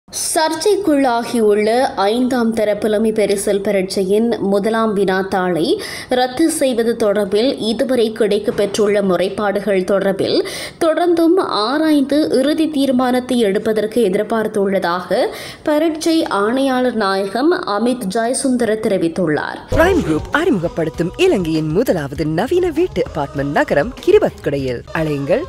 சர்ச்சைக்குள்ளாகியுள்ள 5ஆம் தர புலமை பரிசில் பரீட்சையின் முதலாம் வினாத்தாளை ரத்து செய்வது தொடர்பில் இதுவரை கிடைக்கப்பெற்றுள்ள முறைப்பாடுகள் தொடர்பில் தொடர்ந்தும் ஆராய்ந்து இறுதி தீர்மானத்தை எடுப்பதற்கு எதிர்பார்த்துள்ளதாக பரீட்சை ஆணையாளர் நாயகம் அமித் ஜெயசுந்தர தெரிவித்துள்ளார். பிரைம் குரூப் அறிமுகப்படுத்தும் இலங்கையின் முதலாவது நவீன வீட்டு அபார்ட்மெண்ட் நகரம் கிரிபத்குடையில். அழையுங்கள்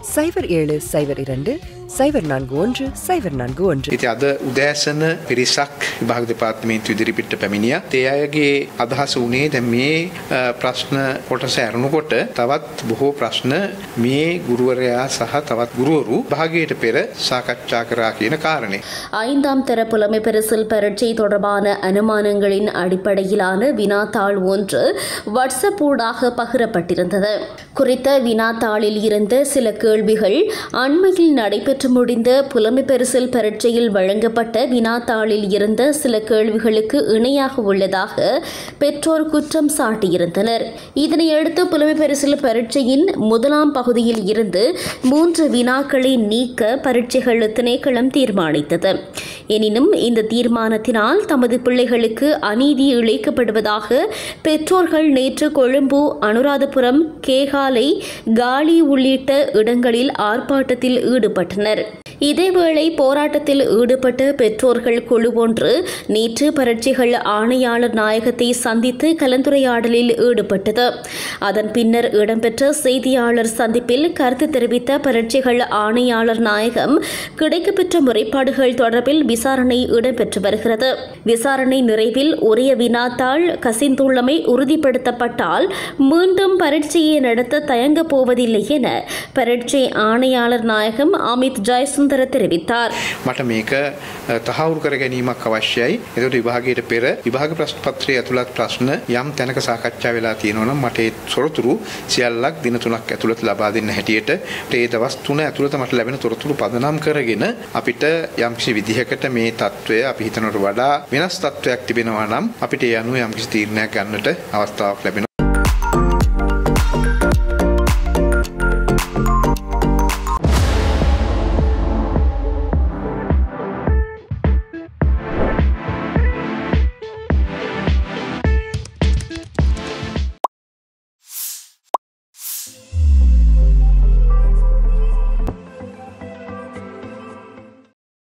0702 041 041. ඉතින් අද උදෑසන පිරිසක් විභාග දෙපාර්තමේන්තුව ඉදිරිපිට පැමිණියා. ඒ අයගේ අදහස උනේ දැන් මේ ප්‍රශ්න කොටස අරනකොට තවත් බොහෝ ප්‍රශ්න මේ ගුරුවරයා සහ තවත් ගුරුවරු භාගයට පෙර සාකච්ඡා කරා කියන කාරණේ. 5ஆம் தர புலமை பரிசில் பரீட்சை தொடர்பான அனுமானங்களின் அடிப்படையிலான வினாத்தாள் ஒன்று வாட்ஸ்அப் ஊடாக பகிரப்பட்டிருந்தது. குறித்த வினாத்தாளில் இருந்த சில கேள்விகள் அண்மையில் நடைபெற்று முடிந்த புலமை பரிசில் பரீட்சையில் வழங்கப்பட்ட வினாத்தாளில் இருந்த சில கேள்விகளுக்கு இணையாக உள்ளதாக பெற்றோர் குற்றம் சாட்டியிருந்தனர். இதனையடுத்து புலமை பரிசில் பரீட்சையின் முதலாம் பகுதியில் இருந்து 3 வினாக்களை நீக்க பரீட்சைகள் திணைக்களம் தீர்மானித்தது. எனினும் இந்த தீர்மானத்தினால் தமது பிள்ளைகளுக்கு அநீதி இழைக்கப்படுவதாக பெற்றோர்கள் நேற்று கொழும்பு, அனுராதபுரம், கேகாலை, காலி உள்ளிட்ட இடங்களில் ஆர்ப்பாட்டத்தில் ஈடுபட்டனர். இதேவேளை போராட்டத்தில் ஈடுபட்ட பெற்றோர்கள் குழு ஒன்று நேற்று பரீட்சைகள் ஆணையாளர் நாயகத்தை சந்தித்து கலந்துரையாடலில் ஈடுபட்டது. அதன் பின்னர் இடம்பெற்ற செய்தியாளர் சந்திப்பில் கருத்து தெரிவித்த பரீட்சைகள் ஆணையாளர் நாயகம் கிடைக்கப்பெற்ற முறைப்பாடுகள் தொடர்பில் விசாரணை இடம்பெற்று வருகிறது. விசாரணை நிறைவில் உரிய வினாத்தாள் கசிந்துள்ளமை உறுதிப்படுத்தப்பட்டால் மீண்டும் பரீட்சையை நடத்த தயங்கப் போவதில்லை என பரீட்சை ஆணையாளர் நாயகம் அமித் ජයසුන්දර தெரிவித்தார். මට මේක තහවුරු කර ගැනීමක් අවශ්‍යයි. ඒකට විභාගයට පෙර විභාග ප්‍රශ්න පත්‍රයේ ඇතුළත් ප්‍රශ්න යම් තැනක සාකච්ඡා වෙලා තියෙනවා නම් මට ඒ තොරතුරු සියල්ලක් දින 3ක් ඇතුළත ලබා දෙන්න හැටියට ඒ දවස් 3 ඇතුළත මට ලැබෙන තොරතුරු පදනම් කරගෙන අපිට යම්කිසි විදිහකට මේ තත්ත්වය අපි හිතනට වඩා වෙනස් තත්ත්වයක් තිබෙනවා නම් අපිට ඒ අනුව යම්කිසි තීරණයක් ගන්නට අවස්ථාවක් ලැබෙනවා.